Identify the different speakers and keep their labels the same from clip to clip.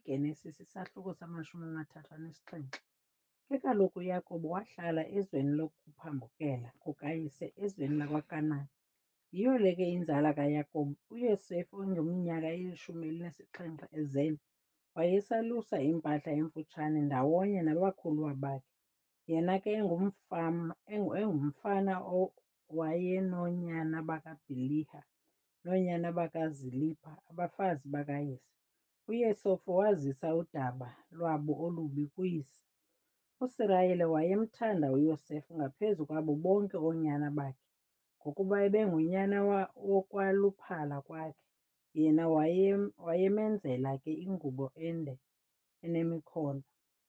Speaker 1: Igenesis isahluko sama-37. Ke kaloku uYakobo wahlala ezweni lokuphambukela kukayise ezweni lakwaKanani. Yiyo le ke inzala kaYakobo. uYosefu oneminyaka eyi-17 ezelwe wayesalusa impahla emfutshane ndawonye nabakhuluwa bakhe. Yena ke engumfana wayenoonyana bakaBhiliha noonyana bakaZilipha, abafazi bakayise. uYosefu wazisa udaba lwabo olubi kuyise. USirayeli wayemthanda uYosefu ngaphezu kwabo bonke oonyana bakhe, ngokuba ebengunyana wokwaluphala kwakhe. Yena wayemenzela ke ingubo ende enemikhono.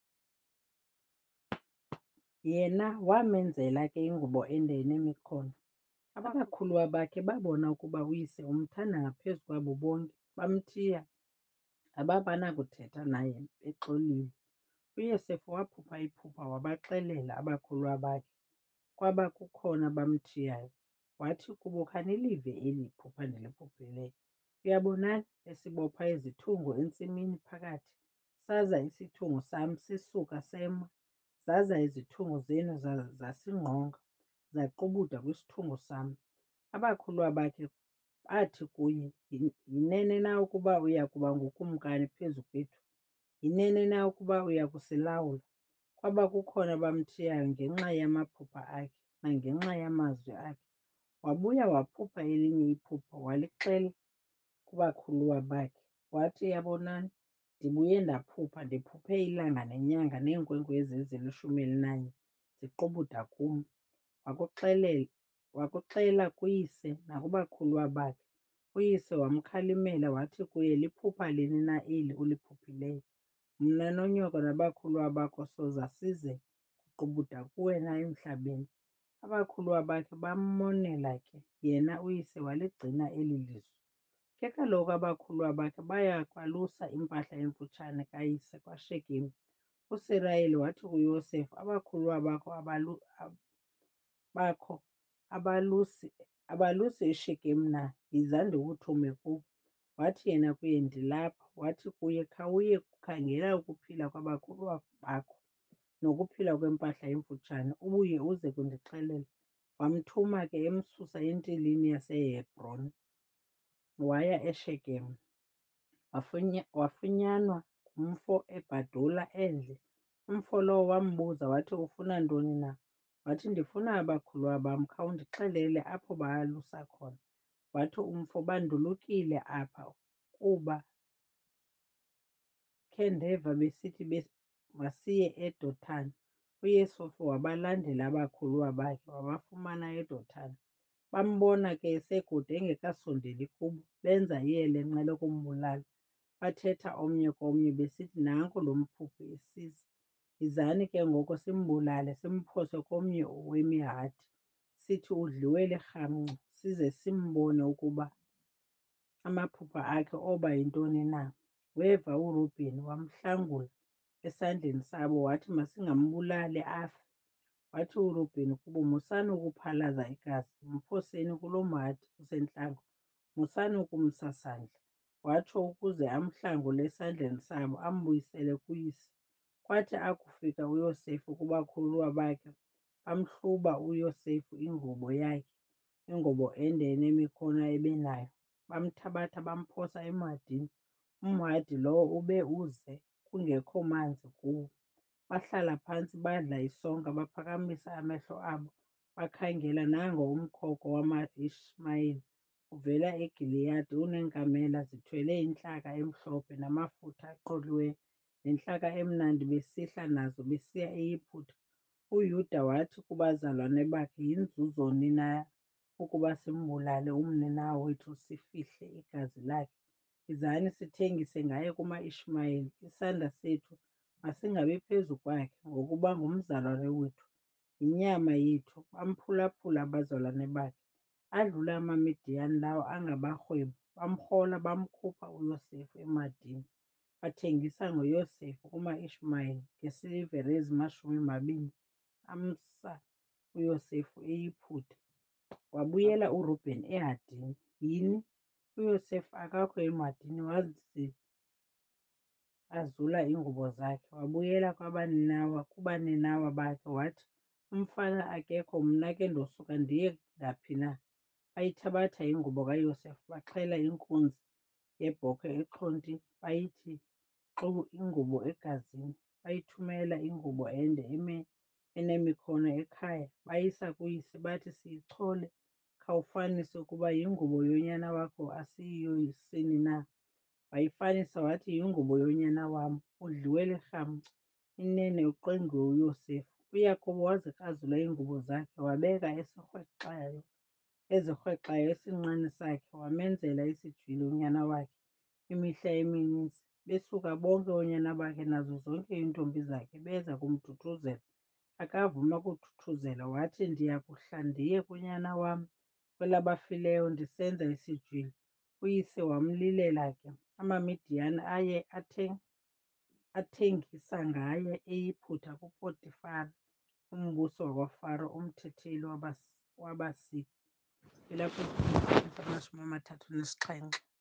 Speaker 1: Abakhuluwa bakhe babona ukuba uyise umthanda ngaphezu kwabo bonke, bamthiya, ababanakuthetha naye bexolile. uYosefu waphupha iphupha wabaxelela abakhuluwa bakhe kwaba kukhona bamthiyayo. Wathi kubo, "Khanilive eli phupha ndiliphuphileyo. Uyabonani, besibopha izithungo entsimini phakathi, saza isithungo sam sisuka sema, zaza izithungo zenu zasingqonga, zaqubuda kwisithungo sam." Abakhuluwa bakhe bathi kuye, "Yinene na ukuba uya kuba ngukumkani phezu kwethu? Yinene na ukuba uya kusilawula?" Kwaba kukhona bamthiyayo ngenxa yamaphupha akhe nangenxa yamazwi akhe. Wabuya waphupha elinye iphupha walixela kubakhuluwa bakhe. Wathi, "Yabonani, ndibuye ndaphupha. Ndiphuphe ilanga nenyanga neenkwenkwezi ezili-11 ziqubuda kum." Wakuxela kuyise nakubakhuluwa bakhe. Uyise wamkhalimela wathi kuye, "Liphupha lini na eli uliphuphileyo? Mna nonyoko nabakhuluwa bakho soza size kuqubuda kuwe na emhlabeni?" Abakhuluwa bakhe bammonela ke, yena uyise waligcina eli lizwi. Ke kaloku abakhuluwa bakhe baya kwalusa impahla emfutshane kayise kwaShekemi. USirayeli wathi kuYosefu, "Abakhuluwa bakho abalusi eShekemi na? Yiza ndikuthume kubo." Wathi yena kuye, "Ndilapha." Wathi kuye, "Khawuye khangela ukuphila kwabakhuluwa bakho nokuphila kwempahla emfutshane, ubuye uze kundixelela." Wamthuma ke emsusa entilini yaseHebhroni. Waya eShekemi. Wafunyanwa ngumfo ebhadula endle. Umfo lowo wambuza wathi, "Ufuna ntoni na?" Wathi, "Ndifuna abakhuluwa bam, khawundixelele apho balusa khona." Wathi umfo, "Bandulukile apha kuba khe ndeva besithi masiye eDothani." uYosefu wabalandela abakhuluwa bakhe wabafumana eDothani. Bambona ke esekude engekasondeli kubo, benza iyelenqe lokumbulala. Bathetha omnye komnye besithi, "Nanku lo mphuphi esiza. Yizani ke ngoko simbulale, simphose komnye wemihathi, sithi udliwe lirhamncwa, size simbone ukuba amaphupha akhe oba yintoni na." Weva uRubheni wamhlangula esandleni sabo wathi, "Masingambulali afe." Wathi uRubheni kubo, "Musani ukuphalaza igazi, mphoseni kuloo mhathi usentlango, musani ukumsa sandla." Watsho ukuze amhlangule esandleni sabo ambuyisele kuyise. Kwathi akufika uYosefu kubakhuluwa bakhe, bamhluba uYosefu ingubo yakhe, ingubo ende enemikhono ebenayo, bamthabatha bamphosa emhadini. Umhadi lowo ube uze kungekho manzi kuwo. Bahlala phantsi badla isonka, baphakamisa amehlo abo bakhangela, nango umkhoko wama-Ishmayeli uvela eGileyadi uneenkamela zithwele intlaka emhlophe namafutha aqoliweyo nentlaka emnandi, besihla nazo besiya eYiputa. UYuda wathi kubazalwane bakhe, "Yinzuzoni na ukuba simbulale umninawa wethu sifihle igazi lakhe? Yizani sithengise ngaye kuma-Ishmayeli. Isandla sethu masingabi phezu kwakhe, ngokuba ngumzalwane wethu, yinyama yethu." Bamphulaphula abazalwane bakhe. Adlula amaMidiyani lawo angabarhwebi, bamrhola bamkhupha uYosefu emhadini. Bathengisa ngoYosefu kuma-Ishmayeli ngesilivere eziyi-20, amsa uYosefu eYiputa. Wabuyela uRubheni ehadini. Yhini, uYosefu akakho emhadini, azula iingubo zakhe, wabuyela kubaninawa bakhe wathi, "Umfana akekho, mna ke ndosuka ndiye ndaphi na?" Bayithabatha ingubo kaYosefu, baxhela inkunzi yebhokhwe exhonti, bayithi xu ingubo egazini. Bayithumela ingubo ende enemikhono ekhaya, bayisa kuyise bathi, "Siyichole, khawufanise ukuba yingubo yonyana wakho asiyiyosini na." Wayifanisa wathi, "Yingubo yonyana wam, udliwe lirhamncwa, inene uqengwe uYosefu." UYakobo wazikrazula iingubo zakhe, wabeka ezirhwexayo esinqeni sakhe, wamenzela isijwili unyana wakhe imihla emininzi. Besuka bonke oonyana bakhe nazo zonke iintombi zakhe beza kumthuthuzela. Akavuma kuthuthuzela, wathi, "Ndiyakuhla ndiye kunyana wam kwelabafileyo ndisenza isijwili." Uyise wamlilela ke. AmaMidiyani aye athengisa ngaye eyiphutha kuPotifari, umbusi wakwaFaro, umthetheli wabasiki. 37.